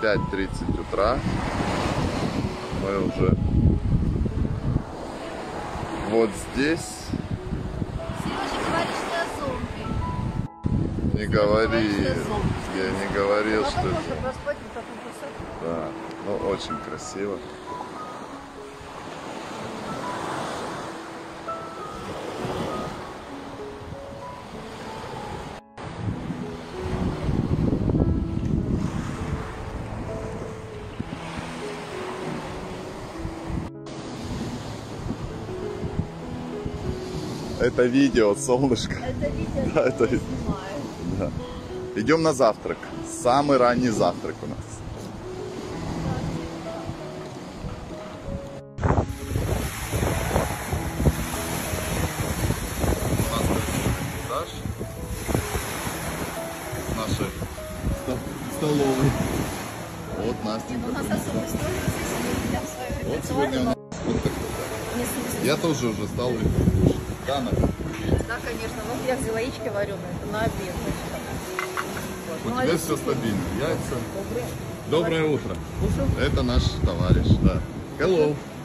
5:30 утра. Мы уже вот здесь. Сережа говорит, что я зомби. Не говори, я не говорил, что... Да, ну очень красиво. Это видео, солнышко. Это видео, Да, это... я снимаю. Да. Идем на завтрак. Самый ранний завтрак у нас. Этаж нашей столовой. Вот Настенька. У нас особый столик здесь, я в своем Вот сегодня у нас вот такой. Я тоже уже стал их кушать. Да, Настя? Да, конечно. Вот я взяла яички вареные, это на обед. У тебя все стабильно. Яйца. Доброе утро. Это наш товарищ. Да. Hello.